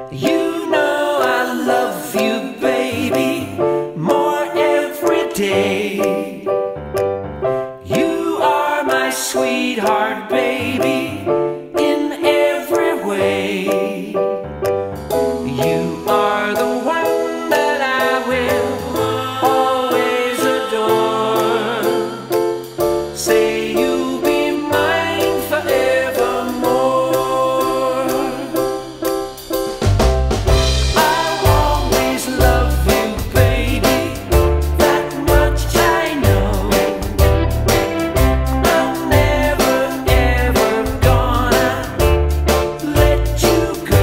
You know I love you, baby, more every day. You are my sweetheart, baby, in every way. You are the one that I will always adore. Say you'll be mine forevermore. I'll always love you, baby, that much I know. I'm never ever gonna let you go.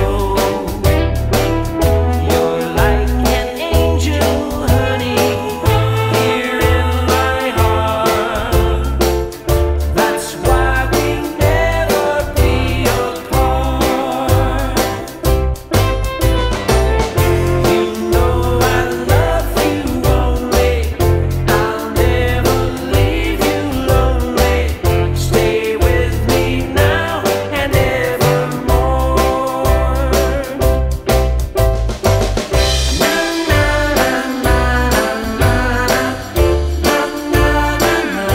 You're like an angel, honey, here in my heart. That's why we never be apart. You know I love you only. I'll never leave you lonely. Stay with me now and evermore. Na na na na na na na na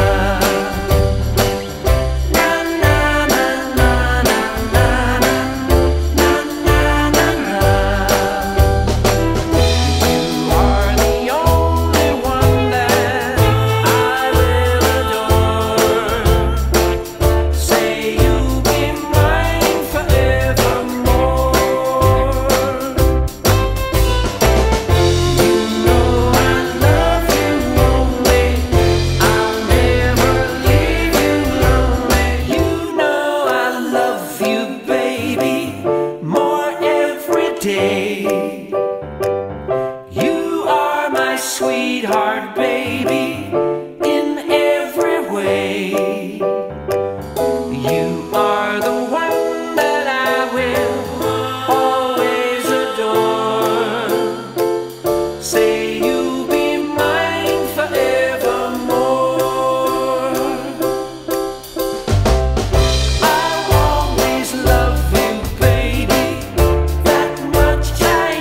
You are the only one that I will adore. Say you'll be mine forevermore. You know I love you only. I'll never leave you lonely. You know I love you, baby, more every day. You are my sweetheart, baby, in every way. You are the one that I will always adore. Say you'll be mine forevermore. I'll always love you, baby, that much I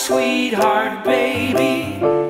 sweetheart, baby.